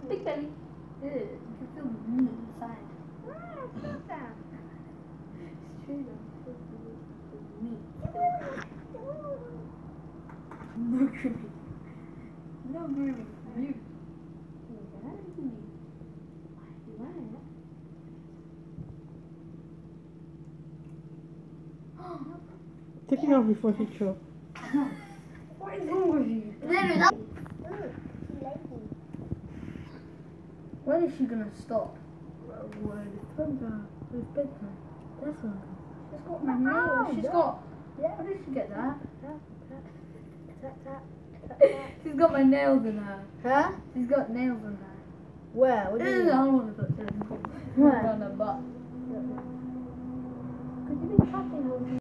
Big belly. Ew, you can feel the meat inside. Stop that. It's true though. The meat. No grooming. No grooming. You. Take it off before she choke. What is wrong with you? When is she gonna stop? It's bedtime. It's bedtime. That's one. She's got my nails. She's got. Yeah. How did she get that? She's got my nails in her. Huh? She's got nails in her. Where? What do you I mean? don't want to touch her. Where? On her butt. Could you be touching her?